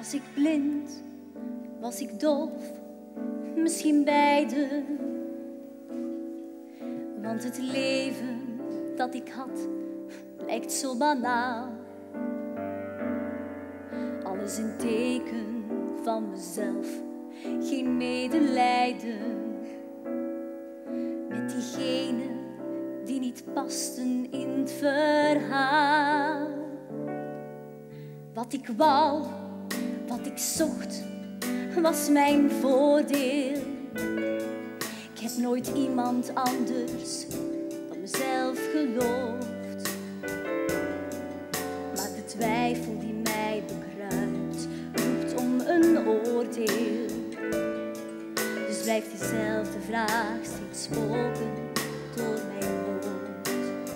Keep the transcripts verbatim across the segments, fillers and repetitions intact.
Was ik blind? Was ik doof? Misschien beide. Want het leven dat ik had lijkt zo banaal. Alles een teken van mezelf, geen medelijden met diegenen die niet pasten in het verhaal. Wat ik wou, wat ik zocht, was mijn voordeel. Ik heb nooit iemand anders dan mezelf geloofd. Maar de twijfel die mij bekruipt, roept om een oordeel. Dus blijft diezelfde vraag steeds spoken door mijn hoofd.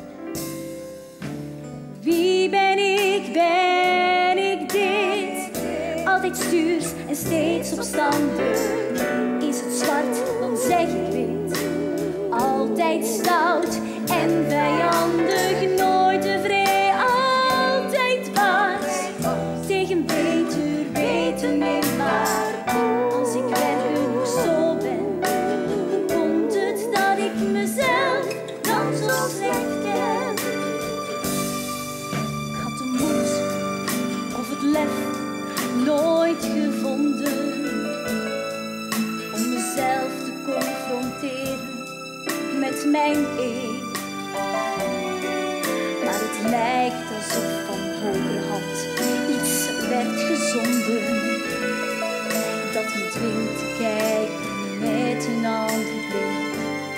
Wie ben ik, ben ik dit? Altijd stuurs en steeds opstandig. Is het zwart, dan zeg ik wit. Altijd stout en vijandig, nooit tevreden, altijd dwars. Tegen beter weten in, maar als ik werkelijk zo ben, hoe komt het dat ik mezelf dan zo slecht ken? Ik had de moed of het lef nooit gevonden om mezelf te confronteren met mijn ik. Maar het lijkt alsof van hogerhand iets werd gezonden dat me dwingt te kijken met een andere blik.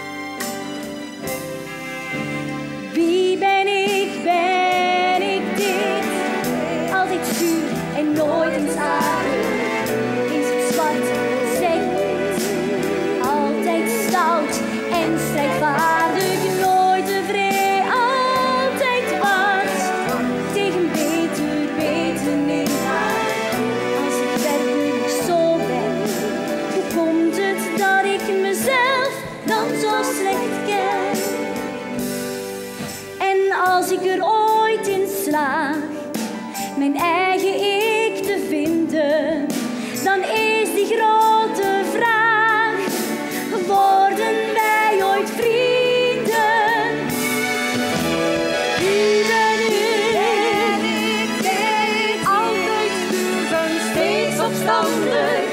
Wie ben ik, ben ik dit? Altijd zuur en nooit eens aardig. Is het zwart, zeg het. Altijd stout en strijdvaardig, nooit tevreden, altijd dwars. Tegen beter weten in, maar als ik werkelijk zo ben, hoe komt het dat ik mezelf dan zo slecht ken? En als ik er ooit in slaag mijn eigen ik te vinden, dan is die grote vraag: worden wij ooit vrienden? Wie ben ik? Ben ik altijd stuur en steeds opstandig?